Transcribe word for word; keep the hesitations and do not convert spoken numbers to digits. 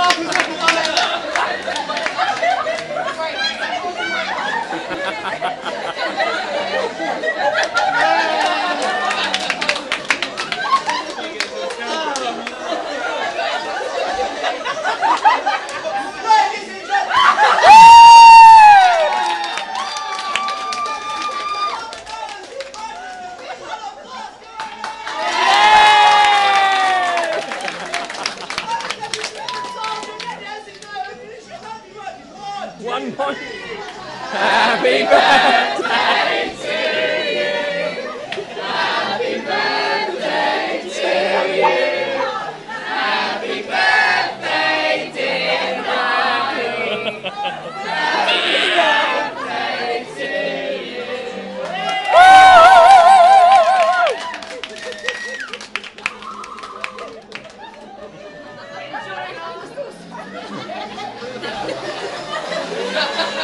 One point. Happy birthday to you. Happy birthday to you. Happy birthday, dear Ronnie. Happy birthday to you. Woo!